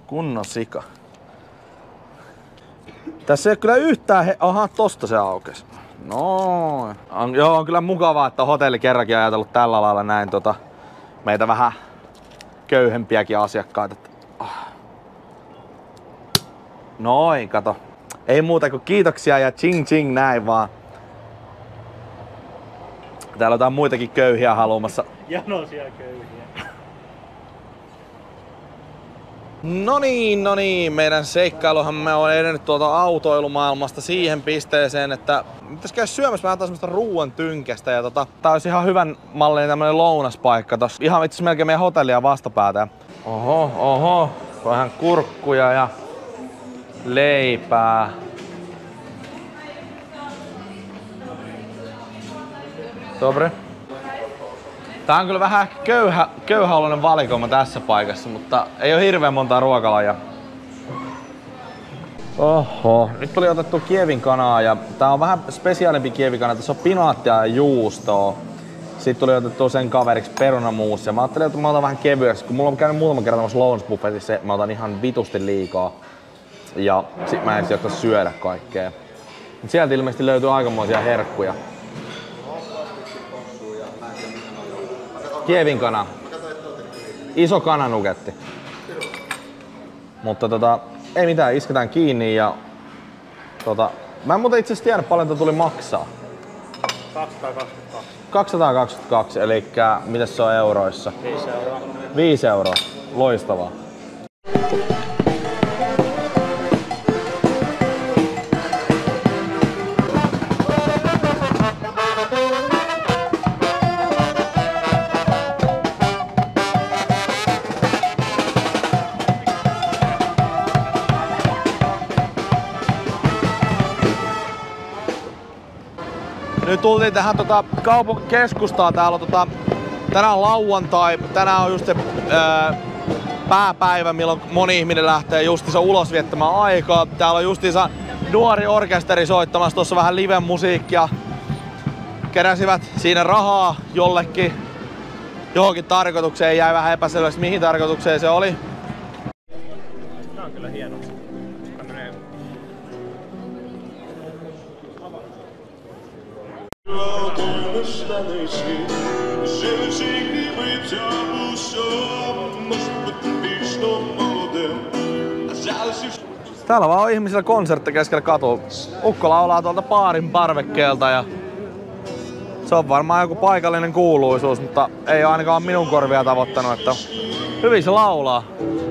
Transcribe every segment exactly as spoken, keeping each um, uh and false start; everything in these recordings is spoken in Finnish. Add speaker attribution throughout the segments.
Speaker 1: Kunnon sika. Tässä ei ole kyllä yhtään he... Aha, tosta se aukesi. No, on, joo, on kyllä mukavaa, että hotelli kerrankin on ajatellut tällä lailla näin tota, meitä vähän köyhempiäkin asiakkaita. Noin, kato. Ei muuta kuin kiitoksia ja ching ching näin vaan. Täällä on jotain muitakin köyhiä haluamassa.
Speaker 2: Janoisia köyhiä.
Speaker 1: No niin, no niin. Meidän seikkailuhan me on edennyt tuolta autoilumaailmasta siihen pisteeseen, että pitäis käydä syömässä vähän semmoista ruuan tynkästä. Ja tota, tää olisi ihan hyvän mallinen tämmönen lounaspaikka tossa. Ihan itse melkein meidän hotellia vastapäätä. Oho, oho. Vähän kurkkuja ja leipää. Dobre. Tää on kyllä vähän köyhä, köyhäoloinen valikoima tässä paikassa, mutta ei oo hirveän montaa ruokalajia. Oho, nyt tuli otettu Kievin kanaa ja tää on vähän spesiaalimpi Kievikana. Tässä on pinaattia ja juustoa. Sitten tuli otettu sen kaveriksi perunamuusia. Mä ajattelin, että mä otan vähän kevyesti, kun mulla on käynyt muutaman kerran tämmössä lounge-buffetissa, mä otan ihan vitusti liikaa. Ja sit mä en edes jaksa syödä kaikkea. Mut sieltä ilmeisesti löytyy aikamoisia herkkuja. Kievin kana. Iso kananuketti. Mutta tota, ei mitään, isketään kiinni ja tota, mä en muuten itse asiassa tiedä paljon tuli maksaa.
Speaker 2: kaksisataakaksikymmentäkaksi.
Speaker 1: kaksisataakaksikymmentäkaksi, eli mitäs se on euroissa?
Speaker 2: viisi euroa.
Speaker 1: viisi euroa. Loistavaa. Nyt tultiin tähän tota, kaupunkikeskustaan. Täällä on tota, tänään on lauantai. Tänään on just se ää, pääpäivä, milloin moni ihminen lähtee justiinsa ulos viettämään aikaa. Täällä on justiinsa nuori orkesteri soittamassa tuossa vähän live-musiikkia. Keräsivät siinä rahaa jollekin johonkin tarkoitukseen. Jäi vähän epäselväksi mihin tarkoitukseen se oli.
Speaker 2: Tää on kyllä hieno.
Speaker 1: Täällä vaan on ihmisillä konsertti keskellä katua. Ukko laulaa tuolta baarin parvekkeelta ja se on varmaan joku paikallinen kuuluisuus, mutta ei ole ainakaan minun korvia tavoittanut, että hyvin se laulaa.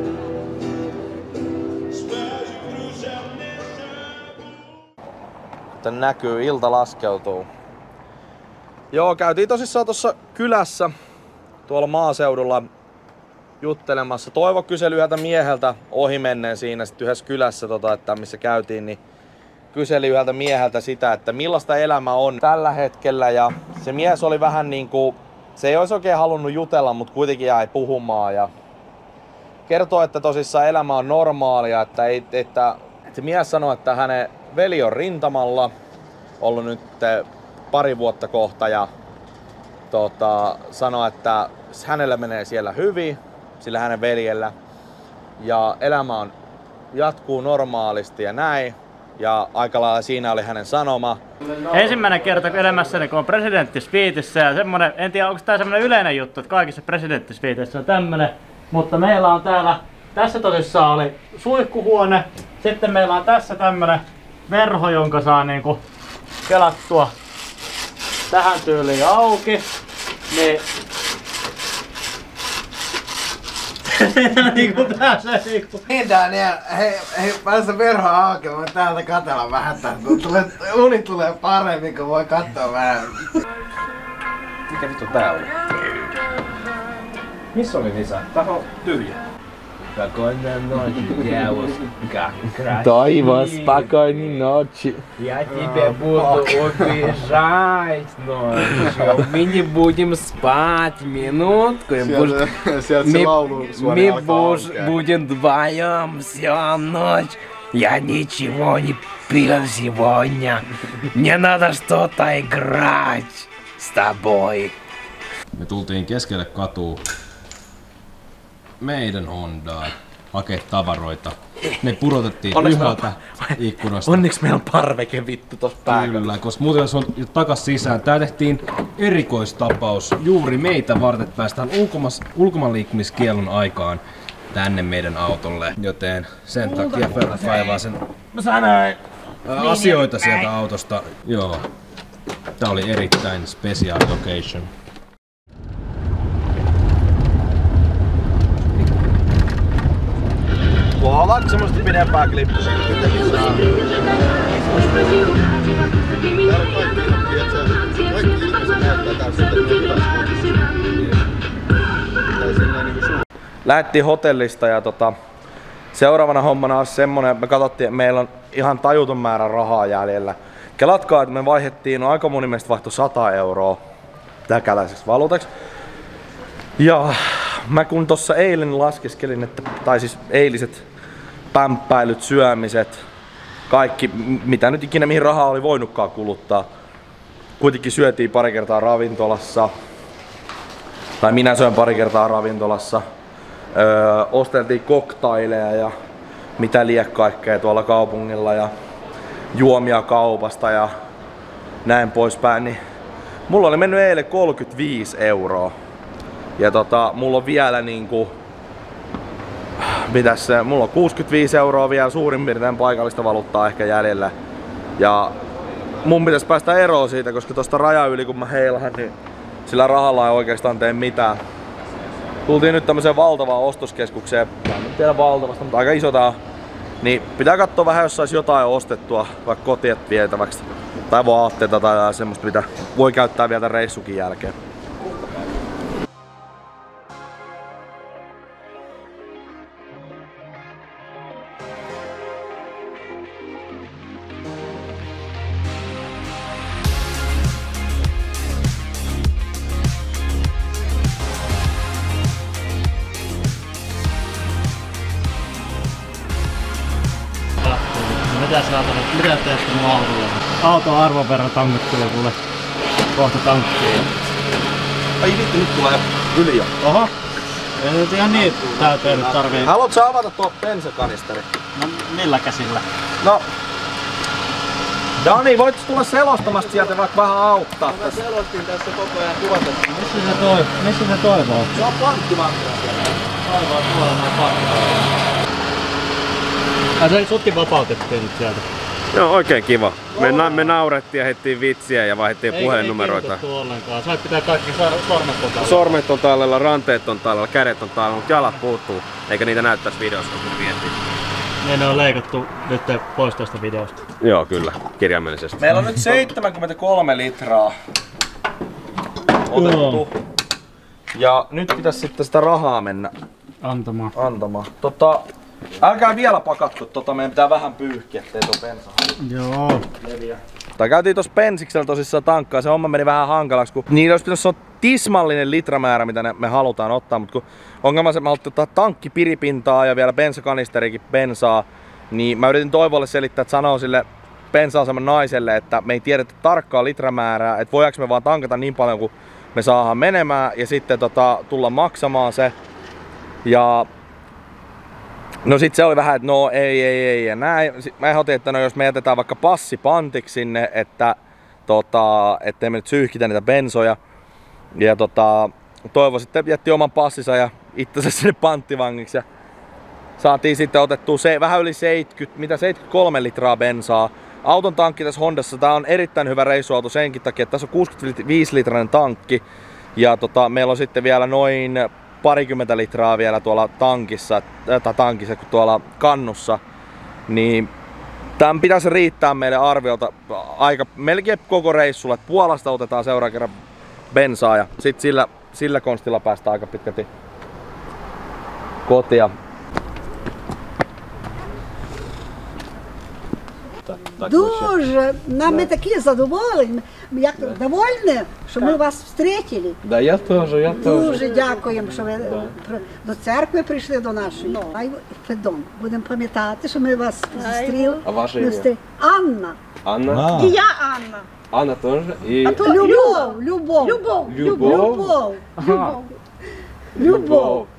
Speaker 1: Kuten näkyy, ilta laskeutuu. Joo, käytiin tosissaan tuossa kylässä tuolla maaseudulla juttelemassa. Toivo kyseli yhdeltä mieheltä ohimenneen siinä sit yhdessä kylässä, tota, että missä käytiin, niin kyseli yhdeltä mieheltä sitä, että millaista elämä on tällä hetkellä. Ja se mies oli vähän niinku, se ei olisi oikein halunnut jutella, mutta kuitenkin jäi puhumaan. Ja kertoo, että tosissaan elämä on normaalia, että, ei, että se mies sanoi, että hänen veli on rintamalla ollut nyt pari vuotta kohta ja tota, sanoi, että hänellä menee siellä hyvin, sillä hänen veljellä. Ja elämä on, jatkuu normaalisti ja näin. Ja aika lailla siinä oli hänen sanoma.
Speaker 2: Ensimmäinen kerta elämässäni, kun on presidenttisviitissä ja semmonen, en tiedä onko tää semmonen yleinen juttu, että kaikissa presidenttisviiteissä on tämmönen. Mutta meillä on täällä, tässä tosissaan oli suihkuhuone. Sitten meillä on tässä tämmönen verho, jonka saa niinku kelattua tähän tyyliin auki. Niin niinku pääsee niinku.
Speaker 3: Niin Daniel, hei, hei päästä verho auki, voin täältä katsella vähän tän. Tulee, uni tulee paremmin, kun voi katsoa vähän.
Speaker 4: Mikä vittu tää oli? Missä oli lisää? Tää on tyhjä. Spokojna noć, девушка, красивая.
Speaker 1: Toivo, spokojny noci.
Speaker 4: Я тебя буду убежать ночью. Мы не будем спать минутку. Мы будем вдвоем всю ночь. Я ничего не пил сегодня. Мне надо что-то играть с тобой.
Speaker 5: Me tultiin keskelle katua meidän Hondaa. hakea tavaroita. Ne pudotettiin
Speaker 1: Onneksi
Speaker 5: yhdeltä ikkunasta.
Speaker 1: Onneksi meillä on parveke vittu tossa päällä.
Speaker 5: Kyllä, koska muuten se on takas sisään. Tää tehtiin erikoistapaus juuri meitä varten, että päästään ulkomaanliikkumiskielon aikaan tänne meidän autolle. Joten sen takia Ferrat kaivaa sen asioita sieltä autosta. Joo. Tää oli erittäin special location.
Speaker 1: Ollaanko semmoista pidempää klippiä? Lähettiin hotellista ja tota, seuraavana hommana on semmonen, me katsottiin, että meillä on ihan tajuton määrä rahaa jäljellä. Kelatkaa, että me vaihdettiin, no aika moni meistä vaihtoi sata euroa täkäläiseksi valuutaksi. Ja mä kun tossa eilen laskeskelin, että, tai siis eiliset pämppäilyt, syömiset, kaikki mitä nyt ikinä mihin rahaa oli voinutkaan kuluttaa. Kuitenkin syötiin pari kertaa ravintolassa. Tai minä söin pari kertaa ravintolassa. Öö, osteltiin koktaileja ja mitä liian kaikkea tuolla kaupungilla ja juomia kaupasta ja näin poispäin. Niin mulla oli mennyt eilen kolmekymmentäviisi euroa. Ja tota, mulla on vielä niinku, mitäs se, mulla on kuusikymmentäviisi euroa vielä suurin piirtein paikallista valuuttaa ehkä jäljellä. Ja mun pitäisi päästä eroon siitä, koska tosta raja yli kun mä heilahan, niin sillä rahalla ei oikeastaan tee mitään. Tultiin nyt tämmöiseen valtavaan ostoskeskukseen, mä en nyt tiedä valtavasta, mutta aika iso tää on. Niin pitää katsoa vähän, jos sais jotain ostettua, vaikka kotiin vietäväksi. Tai vaatteita tai semmoista, mitä voi käyttää vielä reissukin jälkeen.
Speaker 2: Mitä sä otat? Mitä teet mun autolla? Auto on arvon verran tankattu ja kuule kohta tankkiin.
Speaker 1: Ai vittu, nyt tulee yli jo.
Speaker 2: Oho. Ei nyt ihan niin täyteen nyt tarvii.
Speaker 1: Haluatko sä avata tuo bensakanisteri?
Speaker 2: No millä käsillä?
Speaker 1: No. Dani, voit tulla selostamasta sieltä vaikka vähän auttaa
Speaker 3: Mä
Speaker 1: tässä?
Speaker 3: selostin tässä koko ajan tuotettiin.
Speaker 2: Missä se toi? Missä se toivoo?
Speaker 1: Se on pankkivankila siellä.
Speaker 2: Toivoo tuolla noin pakkaa. Ai se sutkin vapautettiin nyt sieltä.
Speaker 5: Joo, oikein kiva. Me, na me naurettiin ja heittiin vitsiä ja vaihdettiin puhelinnumeroita.
Speaker 2: Ei kiinnostettu ollenkaan. Sait pitää kaikki sormet on tallella.
Speaker 5: Sormet on tallella, ranteet on tallella, kädet on tallella, mutta jalat puuttuu. Eikä niitä näyttäisi videossa, kun vietiin.
Speaker 2: Niin ne on leikattu nyt pois tästä videosta.
Speaker 5: Joo, kyllä. Kirjaimellisesti.
Speaker 1: Meillä on nyt seitsemänkymmentäkolme litraa otettu. Ja nyt pitäisi sitten sitä rahaa mennä
Speaker 2: Antamaan.
Speaker 1: antamaan. Tota, älkää vielä pakatko, tota meidän pitää vähän pyyhkiä, ettei tuo bensa
Speaker 2: Joo.
Speaker 1: leviä. Tai käytiin tossa bensiksellä tosissaan tankkaa, se homma meni vähän hankalaksi, kun niillä olisi pitänyt sanoa tismallinen litramäärä, mitä ne, me halutaan ottaa, mutta kun ongelma se, että me haluttiin ottaa tankkipiripintaa ja vielä bensakanisterikin bensaa, niin mä yritin Toivolle selittää, että sanoo sille bensa-aseman naiselle, että me ei tiedetä tarkkaa litramäärää, että voidaanko me vaan tankata niin paljon kuin me saadaan menemään ja sitten tota, tulla maksamaan se. Ja no sit se oli vähän, että no ei, ei, ei ja näin. Mä ehdotin, että no jos me jätetään vaikka passi pantiksi sinne, että tota, ettei me nyt syyhkitä niitä bensoja. Ja tota, Toivo sitten jätti oman passinsa ja itsensä sinne panttivangiksi. Ja saatiin sitten otettua se, vähän yli seitsemänkymmentä, mitä seitsemänkymmentäkolme litraa bensaa. Auton tankki tässä Hondassa, tää on erittäin hyvä reissuauto senkin takia, että tässä on kuusikymmentäviisi litrainen tankki. Ja tota, meillä on sitten vielä noin parikymmentä litraa vielä tuolla tankissa, tai tankissa kuin tuolla kannussa. Niin tämän pitäisi riittää meille arviolta aika melkein koko reissulla. Et Puolasta otetaan seuraavan kerran bensaa ja sit sillä, sillä konstilla päästään aika pitkälti kotia.
Speaker 6: Дуже. Нам мы такие задоволені, як довольні, що ми вас встретили.
Speaker 4: Да, я тоже, я тоже.
Speaker 6: Дуже дякуємо, що ви при- до церкви прийшли до нашої. Ай, Федон, будемо пам'ятати, що ми вас зустріли.
Speaker 4: А ваше
Speaker 6: Ми
Speaker 4: ім'я?
Speaker 6: встр- Анна.
Speaker 4: Анна?
Speaker 6: І я Анна.
Speaker 4: Анна тоже. И
Speaker 6: А то Любов, Любов. Любов.
Speaker 4: Любов?
Speaker 6: Любов. Любов. Любов.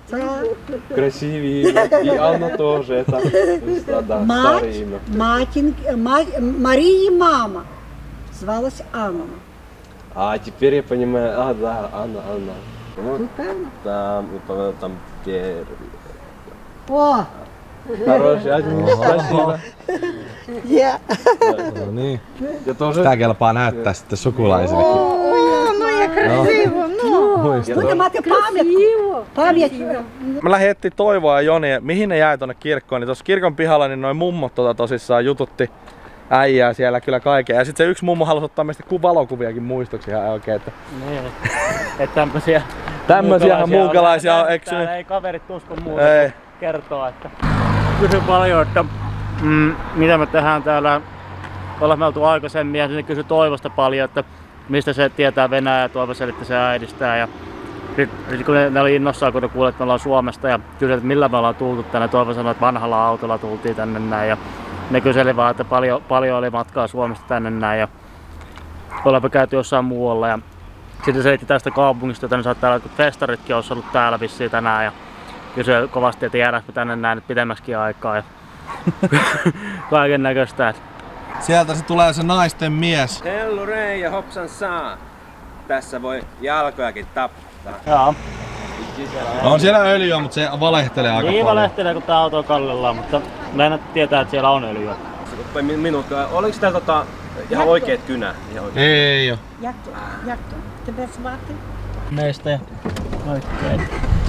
Speaker 5: Красивее имя. И Анна тоже. Это, да,
Speaker 6: Мать,
Speaker 5: старое имя.
Speaker 6: матин, мать, Марии мама звалась Анна.
Speaker 5: А теперь я понимаю. А, да, Анна, Анна. Вот
Speaker 6: Тут певно?
Speaker 5: там, и по- там первый.
Speaker 6: О,
Speaker 5: Хороший, один. Спасибо.
Speaker 6: yeah.
Speaker 1: No niin.
Speaker 5: Я тоже.
Speaker 1: Tää kelpaa näyttää sitten sukulaisillekin.
Speaker 6: Ну, я красиво, ну. Будем мати пам'ятку. Пам'ять.
Speaker 1: Mä lähdin etsiä Toivoa ja Jonia, mihin ne jäi tonne kirkkoon, niin tuossa kirkon pihalla niin noin mummot tota tosissaan jututti äijää siellä kyllä kaiken. Ja sit se yksi mummo halusi ottaa meistä ku- valokuviakin muistoksi ihan oikein, että
Speaker 2: Niin. Että tämmösiä
Speaker 1: tämmösiä muukalaisia on, eikö
Speaker 2: täällä
Speaker 1: ne?
Speaker 2: ei kaverit usko muuta
Speaker 1: Ei.
Speaker 2: kuin kertoa, että kysy paljon, että mm, mitä me tehdään täällä. Ollaan me oltu aikaisemmin ja sitten kysy Toivosta paljon, että mistä se tietää Venäjää ja Toivo selitti sen äidistään. Ja sitten kun ne, ne oli innossaan, kun ne kuulivat, että me ollaan Suomesta ja kysyivät, että millä me ollaan tultu tänne. Toivo sanoi, että vanhalla autolla tultiin tänne näin. Ja ne kyseli vaan, että paljon, paljon oli matkaa Suomesta tänne näin. Ja ollaanpa käyty jossain muualla. Ja sitten selitti tästä kaupungista, että ne saattaa olla, että festaritkin olisi ollut täällä vissiin tänään. Ja kysyi kovasti, että jäädäänkö tänne näin nyt pidemmäksikin aikaa. Ja kaiken näköistä.
Speaker 1: Sieltä se tulee se naisten mies.
Speaker 5: Hellurei ja hopsan saa. Tässä voi jalkojakin tappaa.
Speaker 2: Joo.
Speaker 1: On siellä öljyä, mutta se valehtelee aika
Speaker 2: Niin
Speaker 1: paljon.
Speaker 2: valehtelee, kun tää auto on kallellaan, mutta meidän tietää, että siellä on öljyä.
Speaker 5: Minulta, oliko täällä tota, ihan oikeet kynä? Ihan oikeet.
Speaker 1: Ei oo.
Speaker 6: Як то? Як то? Тебе звати?
Speaker 2: Meistä ja oikein.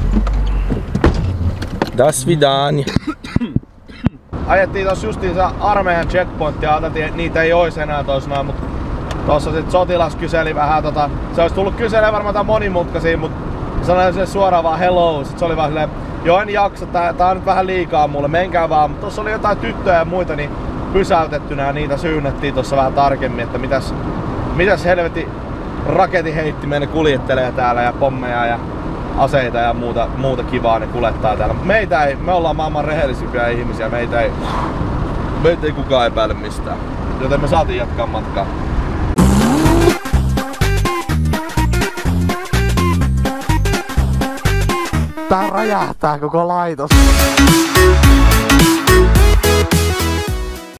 Speaker 1: Das vidania. Ajettiin tossa justiinsa armeijan checkpointtia, ajateltiin, että niitä ei ois enää tossa noin, mut tossa sit sotilas kyseli vähän tota, se olisi tullut kyselemään varmaan jotain monimutkaisia, mut sanoin sille suoraan vaan hello, sit se oli vaan silleen, joo en jaksa, tää, tää on nyt vähän liikaa mulle, menkää vaan, mut tossa oli jotain tyttöjä ja muita, niin pysäytettynä ja niitä syynnettiin tossa vähän tarkemmin, että mitäs, mitäs helvetin raketin heitti meille kuljettelee täällä ja pommeja ja aseita ja muuta, muuta kivaa ne kuljettaa täällä. Meitä ei, me ollaan maailman rehellisimpiä ihmisiä, meitä ei, meitä ei kukaan epäile mistään. Joten me saatiin jatkaa matkaa. Tää räjähtää koko laitos.